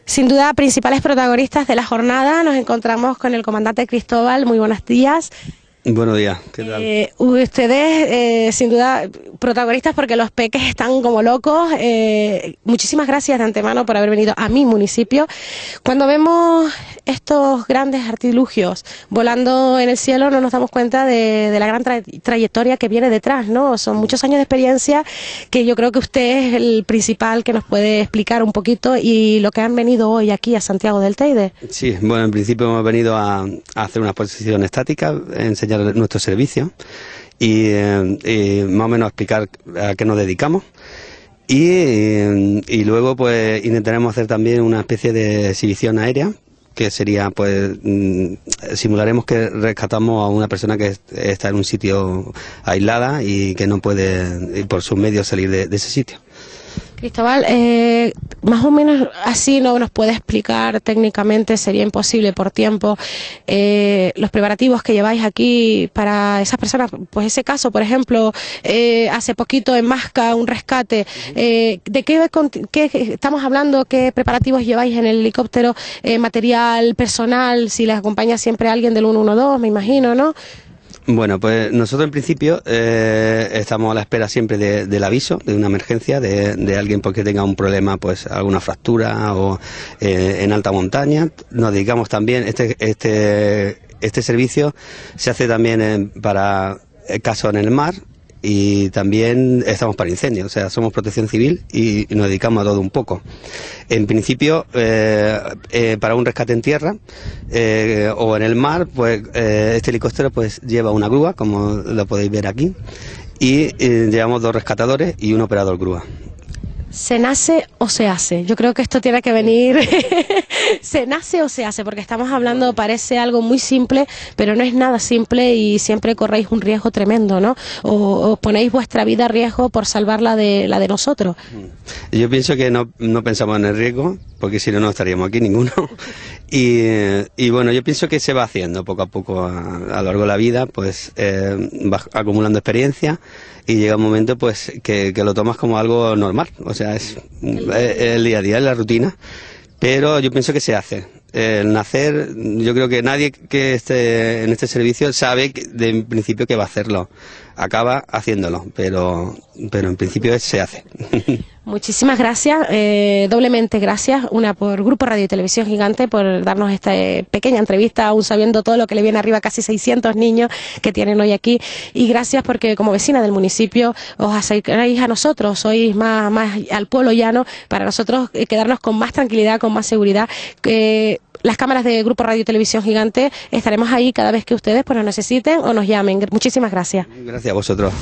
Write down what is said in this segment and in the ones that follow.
Sin duda, principales protagonistas de la jornada, nos encontramos con el comandante Cristóbal. Muy buenos días. Buenos días, ¿qué tal? Ustedes, sin duda, protagonistas porque los peques están como locos. Muchísimas gracias de antemano por haber venido a mi municipio. Cuando vemos estos grandes artilugios volando en el cielo, no nos damos cuenta de la gran trayectoria que viene detrás, ¿no? Son muchos años de experiencia que yo creo que usted es el principal que nos puede explicar un poquito y lo que han venido hoy aquí a Santiago del Teide. Sí, bueno, en principio hemos venido a hacer una exposición estática, enseñar nuestro servicio y más o menos explicar a qué nos dedicamos y luego pues intentaremos hacer también una especie de exhibición aérea que sería pues simularemos que rescatamos a una persona que está en un sitio aislada y que no puede por sus medios salir de ese sitio. Cristóbal, más o menos así no nos puede explicar técnicamente, sería imposible por tiempo, los preparativos que lleváis aquí para esas personas. Pues ese caso, por ejemplo, hace poquito en Masca, un rescate, ¿de qué estamos hablando? ¿Qué preparativos lleváis en el helicóptero? Material, personal, si les acompaña siempre alguien del 112, me imagino, ¿no? Bueno, pues nosotros en principio estamos a la espera siempre del aviso, de una emergencia, de alguien porque tenga un problema, pues alguna fractura o en alta montaña. Nos dedicamos también, este servicio se hace también para casos en el mar y también estamos para incendios, o sea, somos protección civil y nos dedicamos a todo un poco. En principio, para un rescate en tierra o en el mar, pues este helicóptero pues lleva una grúa, como lo podéis ver aquí, y llevamos 2 rescatadores y un operador grúa. ¿Se nace o se hace? Yo creo que esto tiene que venir. ¿Se nace o se hace? Porque estamos hablando, parece algo muy simple, pero no es nada simple y siempre corréis un riesgo tremendo, ¿no? O ponéis vuestra vida a riesgo por salvar la de nosotros. Yo pienso que no pensamos en el riesgo, porque si no, no estaríamos aquí ninguno. Y bueno, yo pienso que se va haciendo poco a poco a lo largo de la vida, pues vas acumulando experiencia y llega un momento pues que lo tomas como algo normal, o sea, es el día a día, es la rutina, pero yo pienso que se hace. El nacer, yo creo que nadie que esté en este servicio sabe en principio que va a hacerlo, acaba haciéndolo, pero en principio se hace. Muchísimas gracias, doblemente gracias, una por Grupo Radio y Televisión Gigante por darnos esta pequeña entrevista, aún sabiendo todo lo que le viene arriba a casi 600 niños que tienen hoy aquí, y gracias porque como vecina del municipio os acercáis a nosotros, sois más al pueblo llano, para nosotros quedarnos con más tranquilidad, con más seguridad. Las cámaras de Grupo Radio y Televisión Gigante estaremos ahí cada vez que ustedes pues nos necesiten o nos llamen. Muchísimas gracias. Gracias a vosotros.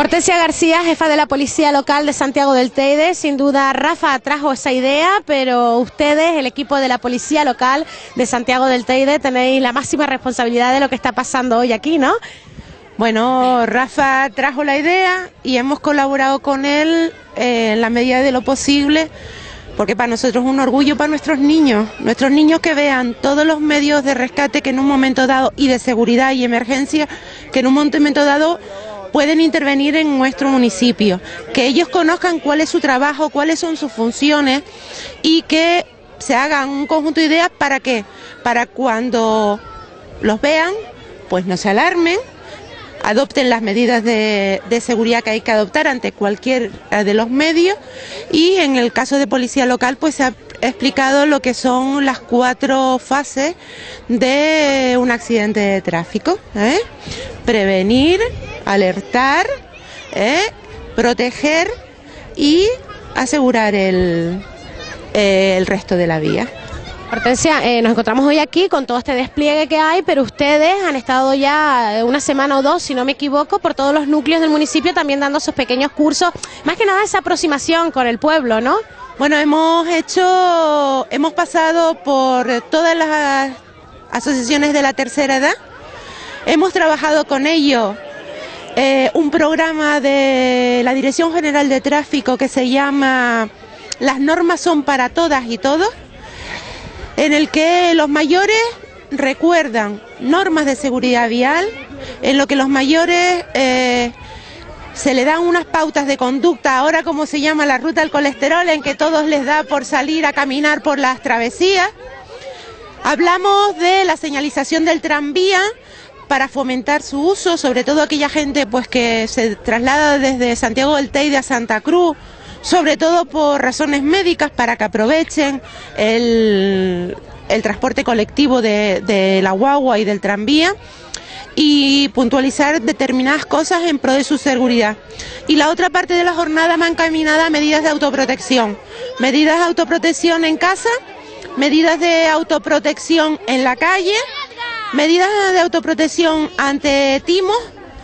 Hortensia García, jefa de la Policía Local de Santiago del Teide. Sin duda Rafa trajo esa idea, pero ustedes, el equipo de la Policía Local de Santiago del Teide, tenéis la máxima responsabilidad de lo que está pasando hoy aquí, ¿no? Bueno, Rafa trajo la idea y hemos colaborado con él en la medida de lo posible, porque para nosotros es un orgullo para nuestros niños que vean todos los medios de rescate que en un momento dado, y de seguridad y emergencia, que en un momento dado pueden intervenir en nuestro municipio, que ellos conozcan cuál es su trabajo, cuáles son sus funciones y que se hagan un conjunto de ideas. ¿Para qué? Para cuando los vean, pues no se alarmen, adopten las medidas de seguridad que hay que adoptar ante cualquier de los medios, y en el caso de Policía Local pues se ha explicado lo que son las 4 fases de un accidente de tráfico, prevenir, alertar, proteger y asegurar el resto de la vía. Hortensia, nos encontramos hoy aquí con todo este despliegue que hay, pero ustedes han estado ya una semana o 2, si no me equivoco, por todos los núcleos del municipio también dando esos pequeños cursos, más que nada esa aproximación con el pueblo, ¿no? Bueno, hemos pasado por todas las asociaciones de la tercera edad, hemos trabajado con ellos un programa de la Dirección General de Tráfico que se llama Las normas son para todas y todos, en el que los mayores recuerdan normas de seguridad vial, en lo que los mayores se le dan unas pautas de conducta, ahora como se llama la ruta del colesterol, en que todos les da por salir a caminar por las travesías. Hablamos de la señalización del tranvía para fomentar su uso, sobre todo aquella gente pues que se traslada desde Santiago del Teide a Santa Cruz, sobre todo por razones médicas, para que aprovechen el transporte colectivo de la guagua y del tranvía, y puntualizar determinadas cosas en pro de su seguridad. Y la otra parte de la jornada va encaminada a medidas de autoprotección en casa, medidas de autoprotección en la calle, medidas de autoprotección ante timos,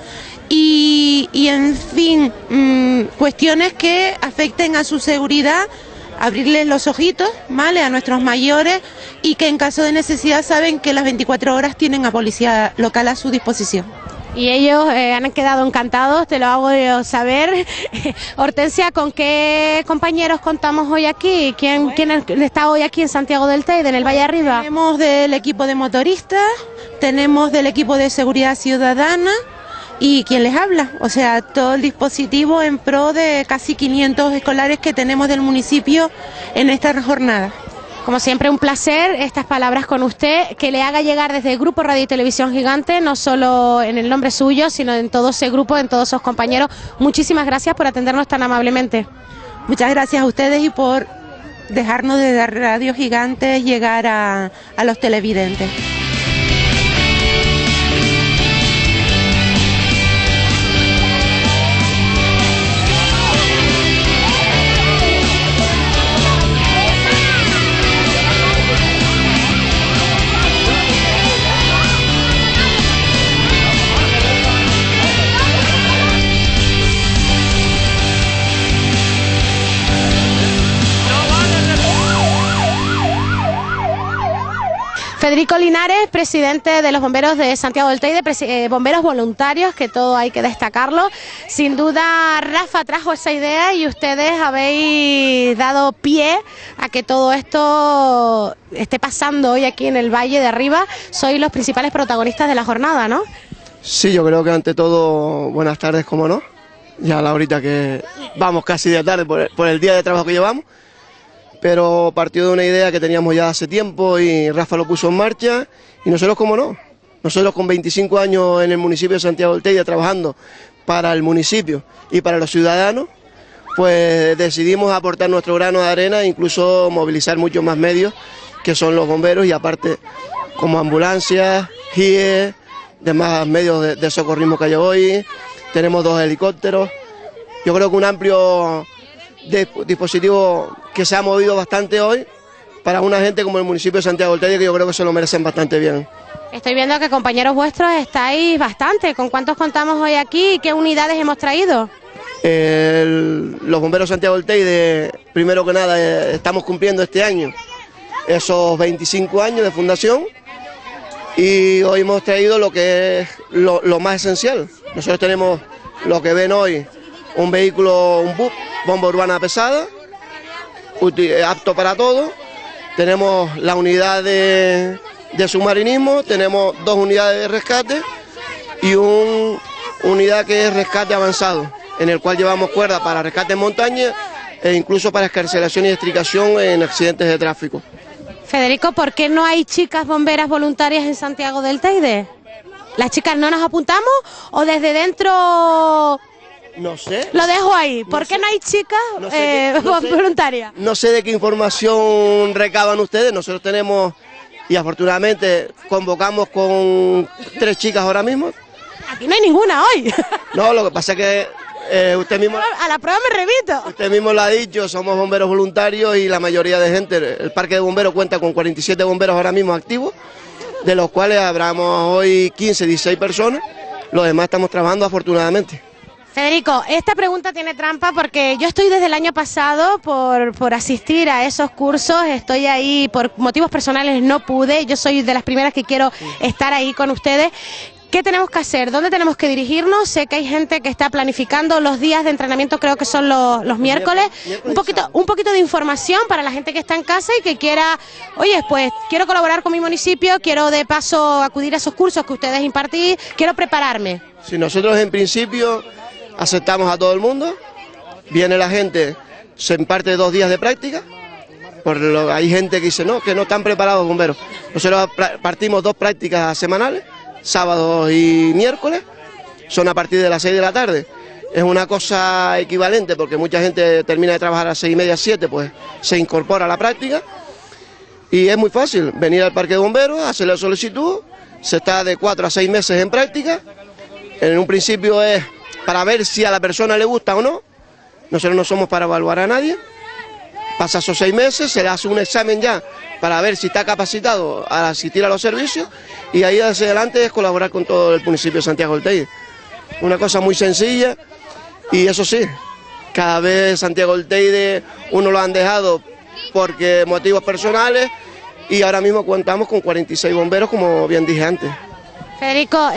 y en fin, cuestiones que afecten a su seguridad, abrirles los ojitos, ¿vale?, a nuestros mayores, y que en caso de necesidad saben que las 24 horas tienen a Policía Local a su disposición. Y ellos han quedado encantados, te lo hago saber. Hortensia, ¿con qué compañeros contamos hoy aquí? ¿Quién está hoy aquí en Santiago del Teide, en el Valle Arriba? Tenemos del equipo de motoristas, tenemos del equipo de seguridad ciudadana, y quien les habla, o sea, todo el dispositivo en pro de casi 500 escolares que tenemos del municipio en esta jornada. Como siempre, un placer estas palabras con usted, que le haga llegar desde el Grupo Radio y Televisión Gigante, no solo en el nombre suyo, sino en todo ese grupo, en todos sus compañeros. Muchísimas gracias por atendernos tan amablemente. Muchas gracias a ustedes y por dejarnos desde Radio Gigante llegar a los televidentes. Federico Linares, presidente de los bomberos de Santiago del Teide, bomberos voluntarios, que todo hay que destacarlo. Sin duda Rafa trajo esa idea y ustedes habéis dado pie a que todo esto esté pasando hoy aquí en el Valle de Arriba. Sois los principales protagonistas de la jornada, ¿no? Sí, yo creo que ante todo, buenas tardes, como no, ya a la horita que vamos casi de tarde por el día de trabajo que llevamos. Pero partió de una idea que teníamos ya hace tiempo y Rafa lo puso en marcha, y nosotros, como no, nosotros con 25 años en el municipio de Santiago del Teide trabajando para el municipio y para los ciudadanos, pues decidimos aportar nuestro grano de arena e incluso movilizar muchos más medios, que son los bomberos, y aparte como ambulancias, GIE, demás medios de socorrismo que hay hoy, tenemos 2 helicópteros. Yo creo que un amplio dispositivo que se ha movido bastante hoy para una gente como el municipio de Santiago del Teide, que yo creo que se lo merecen bastante bien. Estoy viendo que compañeros vuestros estáis bastante. ¿Con cuántos contamos hoy aquí y qué unidades hemos traído? Los bomberos Santiago del Teide, primero que nada, estamos cumpliendo este año esos 25 años de fundación y hoy hemos traído lo que es lo más esencial. Nosotros tenemos lo que ven hoy, un vehículo, un BUP, bomba urbana pesada, apto para todo. Tenemos la unidad de submarinismo, tenemos 2 unidades de rescate y una unidad que es rescate avanzado, en el cual llevamos cuerda para rescate en montaña e incluso para excarcelación y extricación en accidentes de tráfico. Federico, ¿por qué no hay chicas bomberas voluntarias en Santiago del Teide? ¿Las chicas no nos apuntamos o desde dentro...? No sé. Lo dejo ahí. ¿Por qué no hay chicas voluntarias? No sé de qué información recaban ustedes. Nosotros tenemos, y afortunadamente convocamos con 3 chicas ahora mismo. Aquí no hay ninguna hoy. No, lo que pasa es que usted mismo... A la prueba me remito. Usted mismo lo ha dicho, somos bomberos voluntarios y la mayoría de gente, el parque de bomberos cuenta con 47 bomberos ahora mismo activos, de los cuales habremos hoy 15, 16 personas, los demás estamos trabajando afortunadamente. Federico, esta pregunta tiene trampa porque yo estoy desde el año pasado por asistir a esos cursos, estoy ahí por motivos personales, no pude, yo soy de las primeras que quiero estar ahí con ustedes. ¿Qué tenemos que hacer? ¿Dónde tenemos que dirigirnos? Sé que hay gente que está planificando los días de entrenamiento, creo que son los miércoles. Un poquito de información para la gente que está en casa y que quiera, oye, pues quiero colaborar con mi municipio, quiero de paso acudir a esos cursos que ustedes impartís, quiero prepararme. Si nosotros en principio aceptamos a todo el mundo, viene la gente, se imparte 2 días de práctica, hay gente que dice no, que no están preparados bomberos. Nosotros partimos 2 prácticas semanales, sábados y miércoles, son a partir de las 6 de la tarde. Es una cosa equivalente porque mucha gente termina de trabajar a las 6:30, 7, pues se incorpora a la práctica y es muy fácil venir al parque de bomberos, hacer la solicitud, se está de 4 a 6 meses en práctica. En un principio es para ver si a la persona le gusta o no, nosotros no somos para evaluar a nadie. Pasa esos 6 meses, se le hace un examen ya para ver si está capacitado a asistir a los servicios y ahí hacia adelante es colaborar con todo el municipio de Santiago del Teide. Una cosa muy sencilla y eso sí, cada vez Santiago del Teide uno lo han dejado porque motivos personales y ahora mismo contamos con 46 bomberos como bien dije antes. Federico,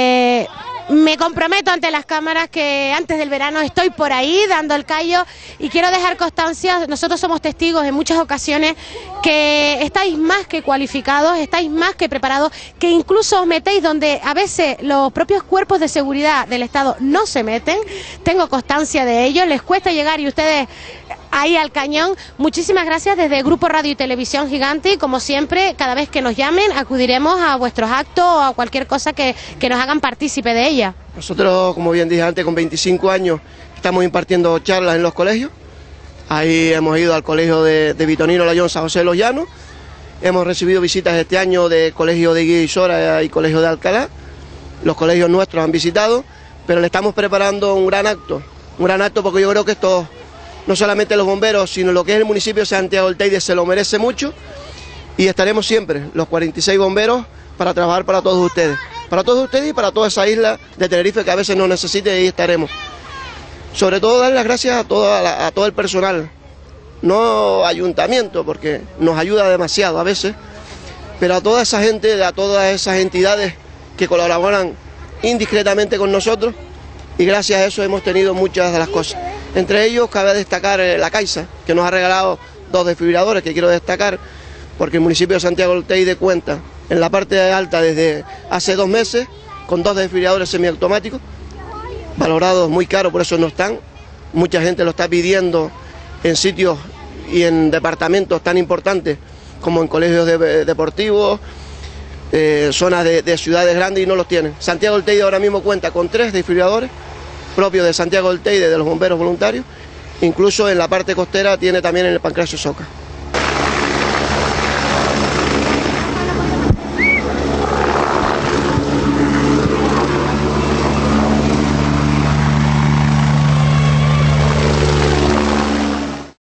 me comprometo ante las cámaras que antes del verano estoy por ahí dando el callo y quiero dejar constancia, nosotros somos testigos en muchas ocasiones que estáis más que cualificados, estáis más que preparados, que incluso os metéis donde a veces los propios cuerpos de seguridad del Estado no se meten, tengo constancia de ello, les cuesta llegar y ustedes ahí al cañón. Muchísimas gracias desde Grupo Radio y Televisión Gigante y como siempre, cada vez que nos llamen acudiremos a vuestros actos o a cualquier cosa que nos hagan partícipe de ella. Nosotros, como bien dije antes, con 25 años estamos impartiendo charlas en los colegios. Ahí hemos ido al colegio de Vitonino Layón, San José de los Llanos. Hemos recibido visitas este año de colegio de Guía y Sora y colegio de Alcalá. Los colegios nuestros han visitado, pero le estamos preparando un gran acto porque yo creo que esto, no solamente los bomberos, sino lo que es el municipio de Santiago del Teide se lo merece mucho y estaremos siempre, los 46 bomberos, para trabajar para todos ustedes y para toda esa isla de Tenerife que a veces nos necesite y ahí estaremos. Sobre todo dar las gracias a todo el personal, no ayuntamiento, porque nos ayuda demasiado a veces, pero a toda esa gente, a todas esas entidades que colaboran indiscretamente con nosotros y gracias a eso hemos tenido muchas de las cosas. Entre ellos cabe destacar la Caixa, que nos ha regalado 2 desfibriladores que quiero destacar, porque el municipio de Santiago del Teide cuenta en la parte alta desde hace 2 meses con 2 desfibriladores semiautomáticos, valorados muy caros, por eso no están. Mucha gente lo está pidiendo en sitios y en departamentos tan importantes como en colegios deportivos, zonas de ciudades grandes y no los tienen. Santiago del Teide ahora mismo cuenta con 3 desfibriladores propios de Santiago del Teide, de los bomberos voluntarios, incluso en la parte costera tiene también en el Pancracio Soca.